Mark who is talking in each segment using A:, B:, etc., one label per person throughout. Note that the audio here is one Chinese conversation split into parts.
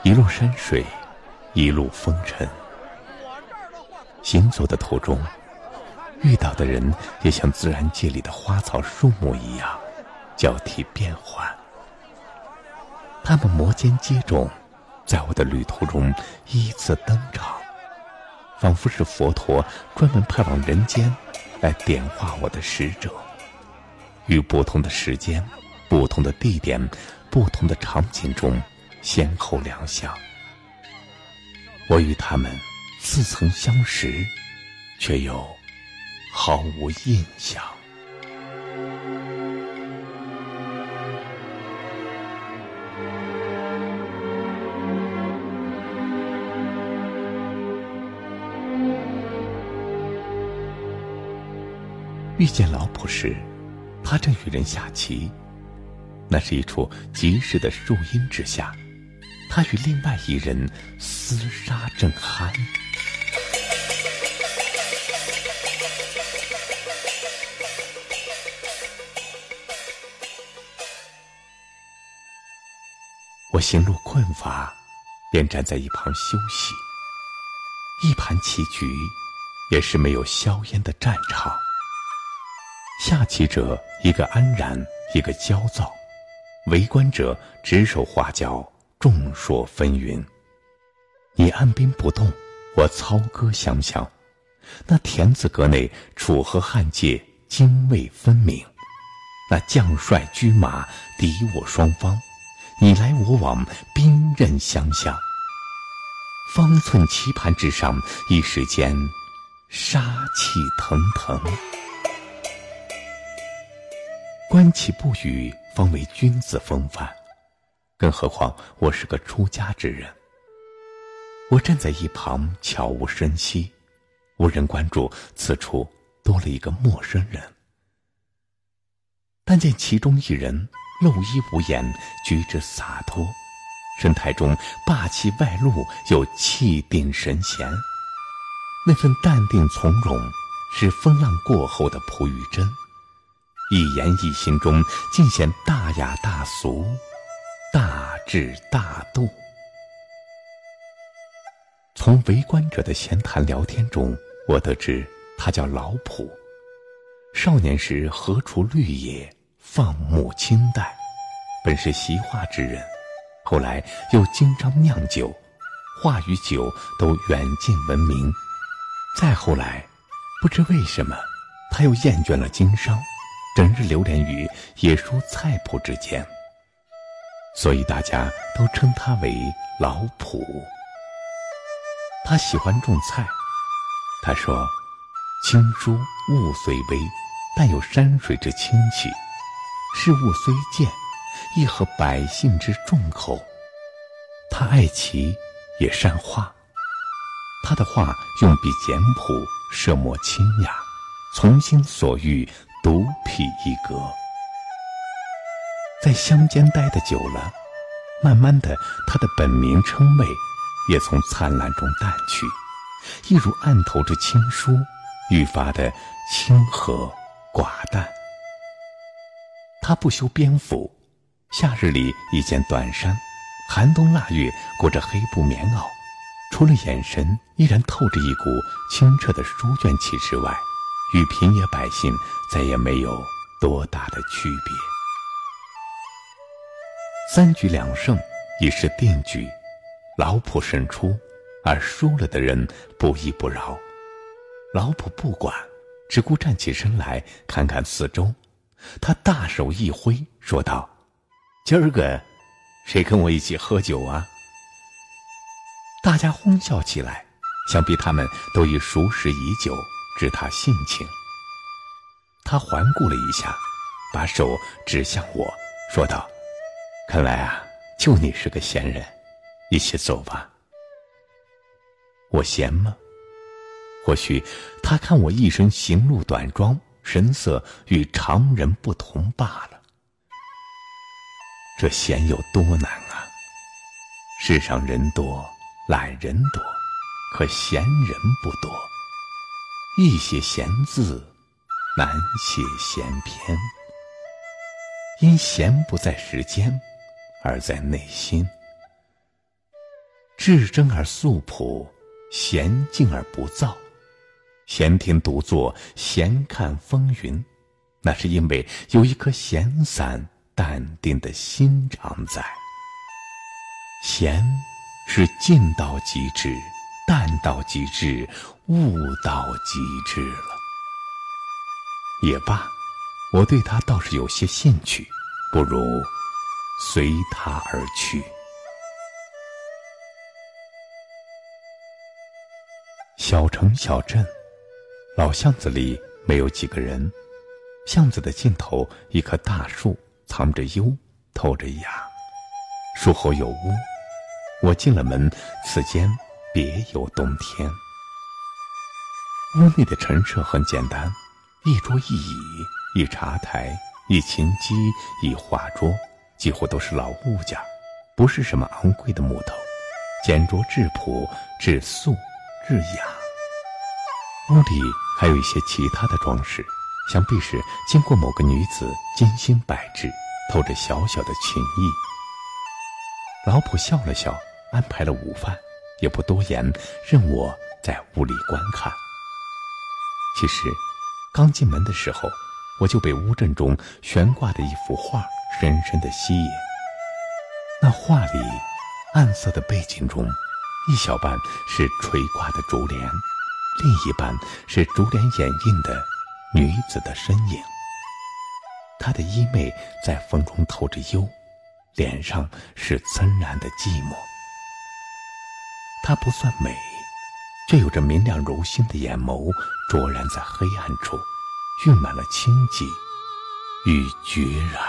A: 一路山水，一路风尘。行走的途中，遇到的人也像自然界里的花草树木一样，交替变换。他们摩肩接踵，在我的旅途中依次登场，仿佛是佛陀专门派往人间来点化我的使者，于不同的时间、不同的地点、不同的场景中先后亮相。我与他们似曾相识，却又毫无印象。遇见老仆时，他正与人下棋。那是一处集市的树荫之下，他与另外一人厮杀正酣。我行路困乏，便站在一旁休息。一盘棋局，也是没有硝烟的战场。下棋者一个安然，一个焦躁，围观者指手画脚，众说纷纭。你按兵不动，我操戈相向。那田字格内，楚河汉界泾渭分明。那将帅车马，敌我双方，你来我往，兵刃相向。方寸棋盘之上，一时间杀气腾腾。观棋不语，方为君子风范，更何况我是个出家之人。我站在一旁，悄无声息，无人关注，此处多了一个陌生人。但见其中一人露衣无言，举止洒脱，神态中霸气外露，又气定神闲。那份淡定从容，是风浪过后的璞玉珍。一言一行中尽显大雅大俗，大智大度。从围观者的闲谈聊天中，我得知他叫老仆。少年时何处绿野，放牧清代，本是习画之人，后来又经商酿酒，画与酒都远近闻名。再后来，不知为什么，他又厌倦了经商，整日流连于野蔬菜圃之间，所以大家都称他为老仆。他喜欢种菜，他说：“青蔬物虽微，但有山水之清气；事物虽贱，亦合百姓之众口。”他爱棋，也善画。他的画用笔简朴，设墨清雅，从心所欲，独辟一格。在乡间待得久了，慢慢的，他的本名称谓也从灿烂中淡去，一如案头之青疏，愈发的清和寡淡。他不修边幅，夏日里一件短衫，寒冬腊月裹着黑布棉袄，除了眼神依然透着一股清澈的书卷气之外，与平野百姓再也没有多大的区别。三局两胜已是定局，老仆胜出，而输了的人不依不饶。老仆不管，只顾站起身来看看四周。他大手一挥，说道：“今儿个谁跟我一起喝酒啊？”大家哄笑起来，想必他们都已熟识已久，知他性情。他环顾了一下，把手指向我，说道：“看来啊，就你是个闲人，一起走吧。”我闲吗？或许他看我一身行路短装，神色与常人不同罢了。这闲有多难啊！世上人多，懒人多，可闲人不多。一写闲字，难写闲篇。因闲不在时间，而在内心。 至真而素朴，娴静而不躁，闲庭独坐，闲看风云，那是因为有一颗闲散淡定的心常在。闲是静到极致，淡到极致，悟到极致了。也罢，我对他倒是有些兴趣，不如随他而去。小城小镇，老巷子里没有几个人，巷子的尽头一棵大树藏着幽，透着雅，树后有屋，我进了门，此间别有洞天。屋内的陈设很简单，一桌一椅，一茶台，一琴机，一画桌，几乎都是老物件，不是什么昂贵的木头，简拙质朴，质素质雅。屋里还有一些其他的装饰，想必是经过某个女子精心摆置，透着小小的情意。老仆笑了笑，安排了午饭，也不多言，任我在屋里观看。其实刚进门的时候，我就被屋正中悬挂的一幅画深深地吸引。那画里暗色的背景中，一小半是垂挂的竹帘，另一半是竹帘掩映的女子的身影。她的衣袂在风中透着幽，脸上是森然的寂寞。她不算美，却有着明亮如星的眼眸，灼然在黑暗处，蕴满了清寂与决然。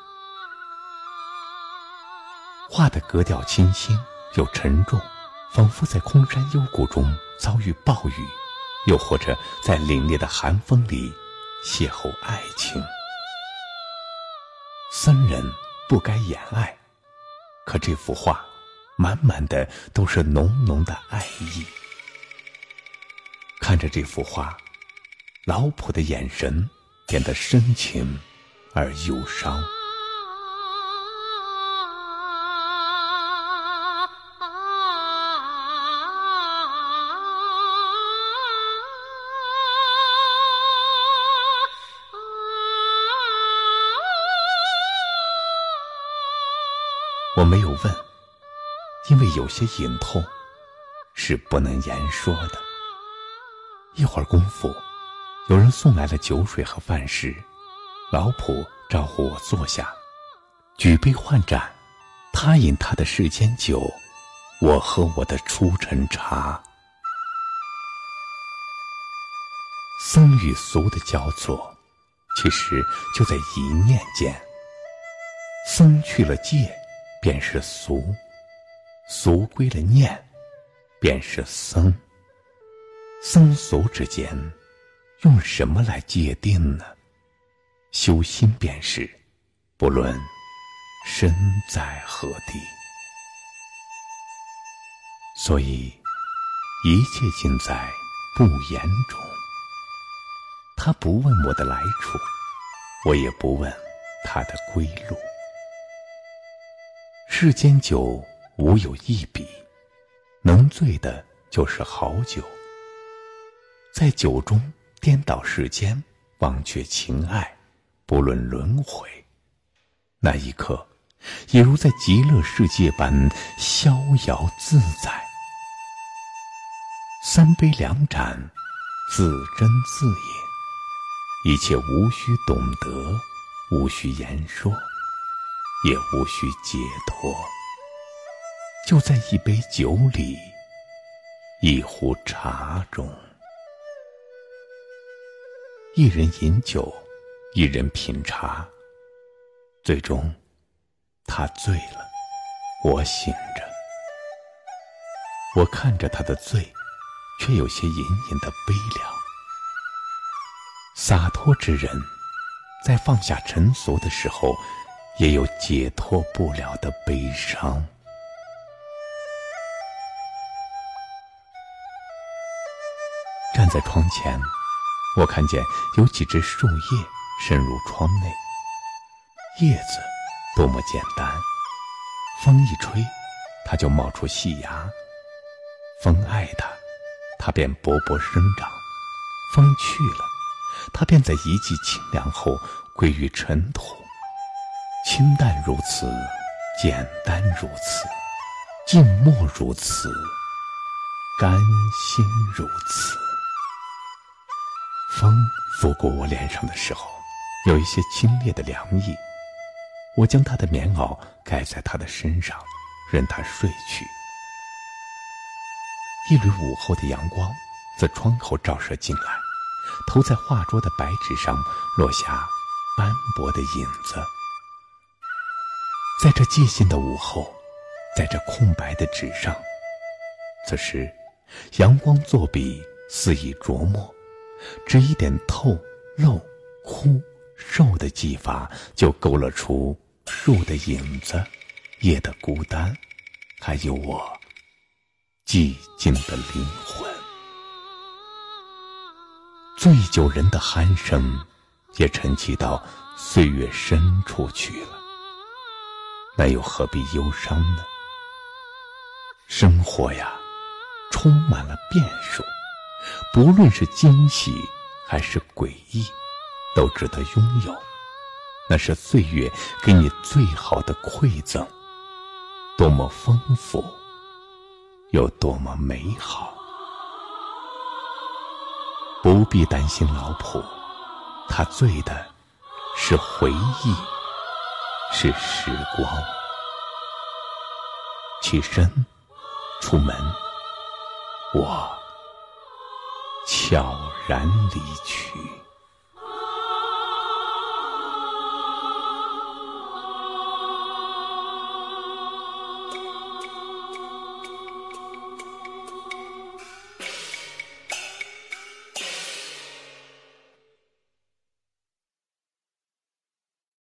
A: 画的格调清新又沉重，仿佛在空山幽谷中遭遇暴雨，又或者在凛冽的寒风里邂逅爱情。僧人不该言爱，可这幅画满满的都是浓浓的爱意。看着这幅画，老仆的眼神变得深情而忧伤。我没有问，因为有些隐痛是不能言说的。一会儿功夫，有人送来了酒水和饭食，老仆招呼我坐下，举杯换盏，他饮他的世间酒，我喝我的初尘茶。僧与俗的交错，其实就在一念间。僧去了戒，便是俗；俗归了念，便是僧。僧俗之间，用什么来界定呢？修心便是，不论身在何地。所以，一切尽在不言中。他不问我的来处，我也不问他的归路。世间酒无有一比，能醉的就是好酒。在酒中颠倒世间，忘却情爱，不论轮回，那一刻也如在极乐世界般逍遥自在。三杯两盏，自斟自饮，一切无需懂得，无需言说，也无需解脱，就在一杯酒里，一壶茶中。一人饮酒，一人品茶，最终他醉了，我醒着。我看着他的醉，却有些隐隐的悲凉。洒脱之人，在放下尘俗的时候，也有解脱不了的悲伤。站在窗前，我看见有几只树叶渗入窗内，叶子多么简单，风一吹，它就冒出细芽， 风爱它，它便勃勃生长；风去了，它便在一季清凉后归于尘土。清淡如此，简单如此，静默如此，甘心如此。风拂过我脸上的时候，有一些清冽的凉意。我将他的棉袄盖在他的身上，任他睡去。一缕午后的阳光自窗口照射进来，投在画桌的白纸上，落下斑驳的影子。在这寂静的午后，在这空白的纸上，此时阳光作笔，肆意琢磨，只一点透、露、枯、瘦的技法，就勾勒出树的影子、叶的孤单，还有我寂静的灵魂。醉酒人的鼾声也沉寂到岁月深处去了，那又何必忧伤呢？生活呀，充满了变数，不论是惊喜还是诡异，都值得拥有。那是岁月给你最好的馈赠，多么丰富，又多么美好。不必担心老普，他醉的是回忆，是时光。起身出门，我悄然离去。